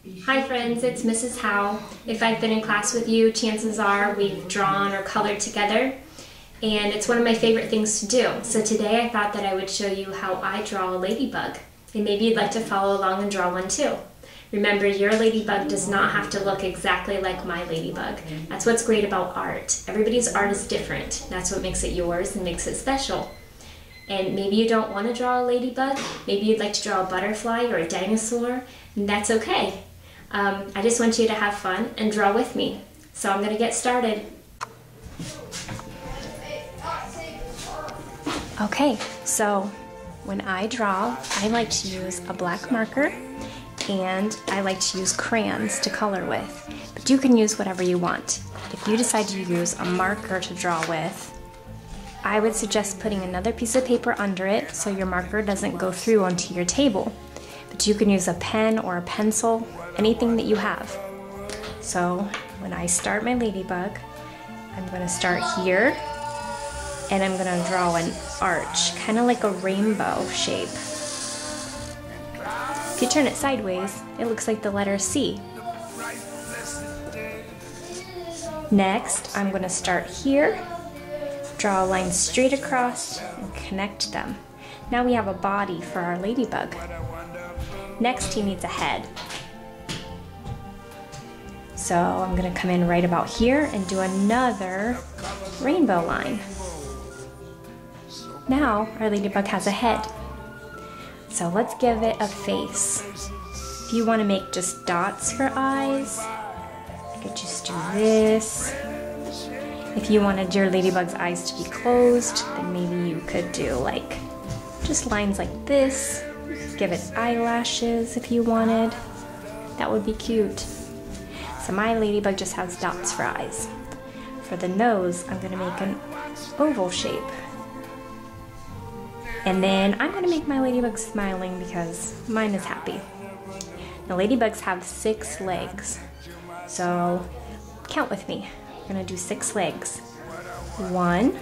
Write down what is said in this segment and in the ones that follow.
Hi friends, it's Mrs. Howell. If I've been in class with you, chances are we've drawn or colored together, and it's one of my favorite things to do. So today I thought that I would show you how I draw a ladybug, and maybe you'd like to follow along and draw one too. Remember, your ladybug does not have to look exactly like my ladybug. That's what's great about art. Everybody's art is different. That's what makes it yours and makes it special. And maybe you don't want to draw a ladybug, maybe you'd like to draw a butterfly or a dinosaur, and that's okay. I just want you to have fun and draw with me. So I'm going to get started. Okay, so when I draw, I like to use a black marker and I like to use crayons to color with. But you can use whatever you want. If you decide to use a marker to draw with, I would suggest putting another piece of paper under it so your marker doesn't go through onto your table. But you can use a pen or a pencil, anything that you have. So when I start my ladybug, I'm going to start here and I'm going to draw an arch, kind of like a rainbow shape. If you turn it sideways, it looks like the letter C. Next, I'm going to start here, draw a line straight across and connect them. Now we have a body for our ladybug. Next, he needs a head. So I'm going to come in right about here and do another rainbow line. Now our ladybug has a head. So let's give it a face. If you want to make just dots for eyes, you could just do this. If you wanted your ladybug's eyes to be closed, then maybe you could do like just lines like this. Give it eyelashes if you wanted. That would be cute. So my ladybug just has dots for eyes. For the nose, I'm going to make an oval shape. And then I'm going to make my ladybug smiling because mine is happy. Now ladybugs have 6 legs. So count with me. We're going to do 6 legs. 1,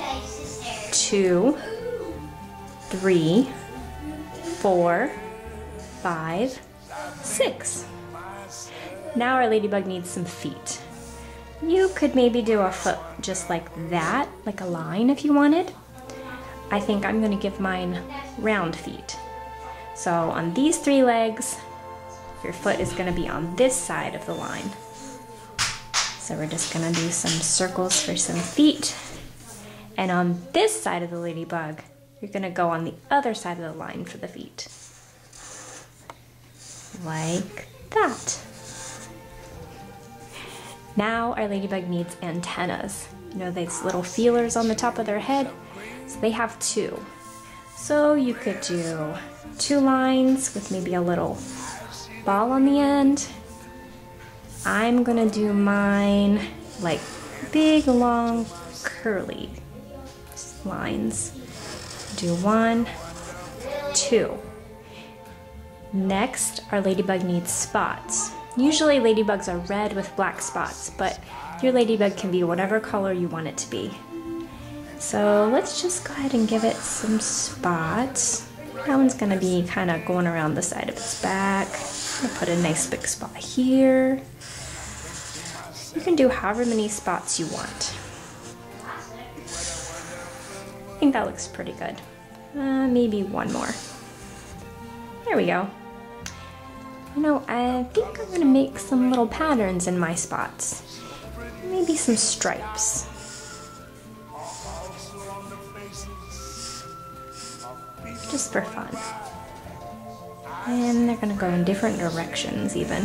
2, 3, 4, 5, 6. Now our ladybug needs some feet. You could maybe do a foot just like that, like a line if you wanted. I think I'm going to give mine round feet. So on these 3 legs, your foot is going to be on this side of the line. So we're just going to do some circles for some feet. And on this side of the ladybug, you're going to go on the other side of the line for the feet. Like that. Now our ladybug needs antennas. You know these little feelers on the top of their head? So they have 2. So you could do 2 lines with maybe a little ball on the end. I'm gonna do mine like big, long, curly lines. Do 1, 2. Next, our ladybug needs spots. Usually ladybugs are red with black spots, but your ladybug can be whatever color you want it to be. So let's just go ahead and give it some spots. That one's gonna be kind of going around the side of its back. I'm gonna put a nice big spot here. You can do however many spots you want. I think that looks pretty good. Maybe one more. There we go. You know, I think I'm going to make some little patterns in my spots. Maybe some stripes. Just for fun. And they're going to go in different directions even.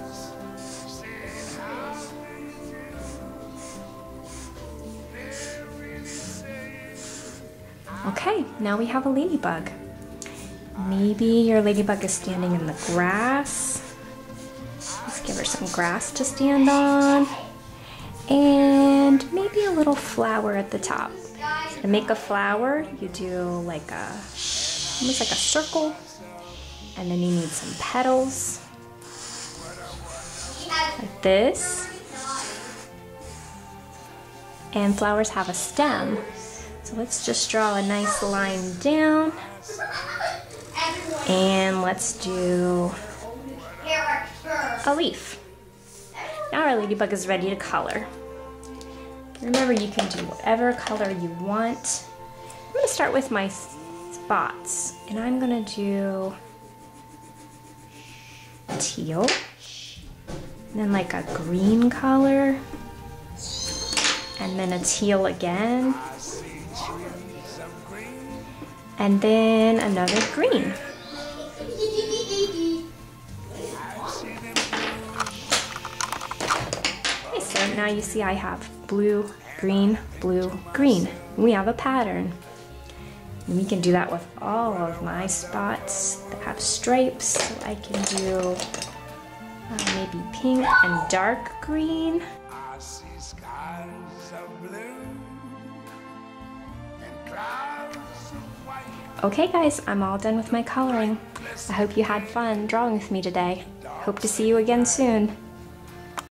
Okay, now we have a ladybug. Maybe your ladybug is standing in the grass. Let's give her some grass to stand on. And maybe a little flower at the top. To make a flower, you do like almost like a circle. And then you need some petals. Like this. And flowers have a stem. So let's just draw a nice line down. And let's do a leaf. Now our ladybug is ready to color. Remember, you can do whatever color you want. I'm gonna start with my spots, and I'm gonna do teal, and then like a green color, and then a teal again, and then another green. Okay, so now you see I have blue, green, blue, green. We have a pattern. And we can do that with all of my spots that have stripes. So I can do maybe pink and dark green. Okay guys, I'm all done with my coloring. I hope you had fun drawing with me today. Hope to see you again soon.